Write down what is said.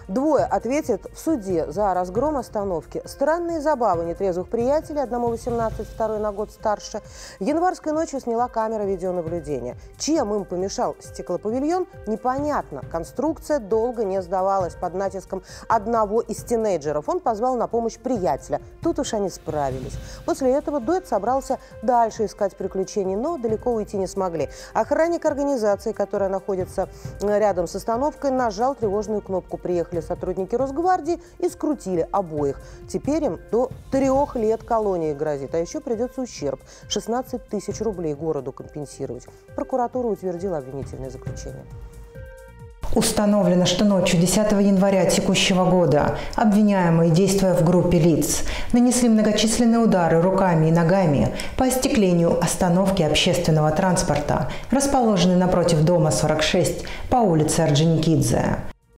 Двое ответят в суде за разгром остановки. Странные забавы нетрезвых приятелей, одному 18, второй на год старше, январской ночью сняла камера видеонаблюдения. Чем им помешал стеклопавильон, непонятно. Конструкция долго не сдавалась под натиском одного из тинейджеров. Он позвал на помощь приятеля. Тут уж они справились. После этого дуэт собрался дальше искать приключений, но далеко уйти не смогли. Охранник организации, которая находится рядом с остановкой, нажал тревожную кнопку. Приехали сотрудники Росгвардии и скрутили обоих. Теперь им до 3 лет колонии грозит. А еще придется ущерб – 16 тысяч рублей городу компенсировать. Прокуратура утвердила обвинительное заключение. Установлено, что ночью 10 января текущего года обвиняемые, действуя в группе лиц, нанесли многочисленные удары руками и ногами по остеклению остановки общественного транспорта, расположенной напротив дома 46 по улице Орджоникидзе.